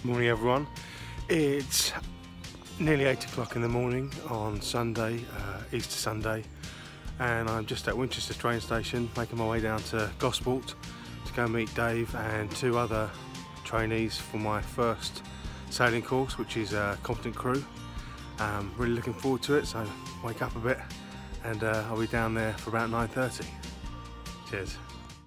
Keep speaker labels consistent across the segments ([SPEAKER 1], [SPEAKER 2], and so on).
[SPEAKER 1] Morning everyone. It's nearly 8 o'clock in the morning on Sunday, Easter Sunday, and I'm just at Winchester train station making my way down to Gosport to go meet Dave and two other trainees for my first sailing course, which is Competent Crew. Really looking forward to it, so wake up a bit and I'll be down there for about 9:30. Cheers.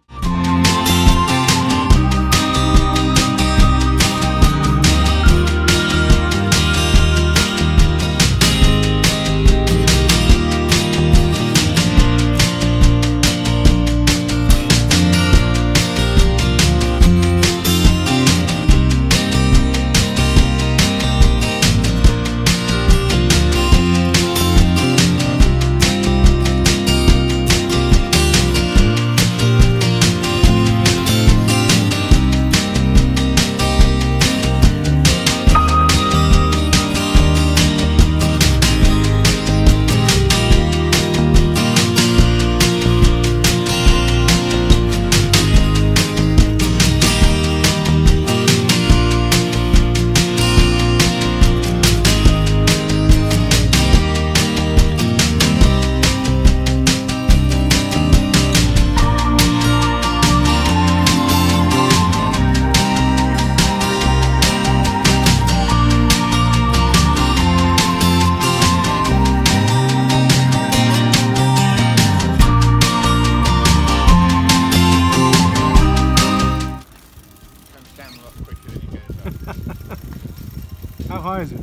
[SPEAKER 1] How high is it?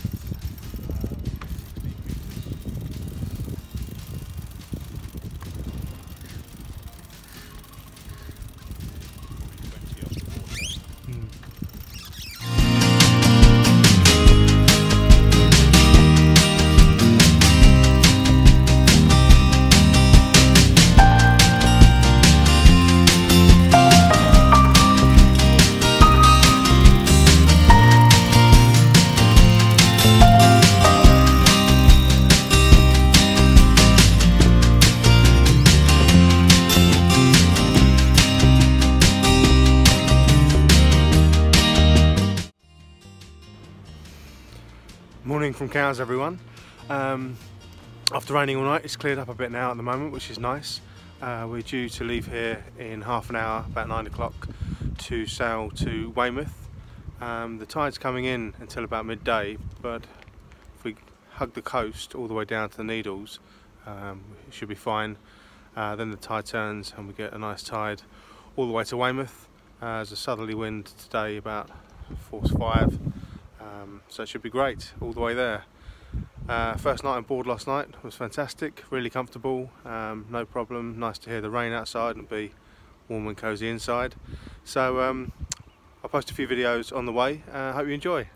[SPEAKER 1] Morning from Cowes everyone. After raining all night, it's cleared up a bit now at the moment, which is nice. We're due to leave here in half an hour, about 9 o'clock, to sail to Weymouth. The tide's coming in until about midday, but if we hug the coast all the way down to the Needles, it should be fine. Then the tide turns and we get a nice tide all the way to Weymouth. There's a southerly wind today, about force 5. So it should be great all the way there. First night on board last night was fantastic, really comfortable, no problem. Nice to hear the rain outside and be warm and cosy inside. So I'll post a few videos on the way. Hope you enjoy.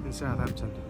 [SPEAKER 1] in Southampton.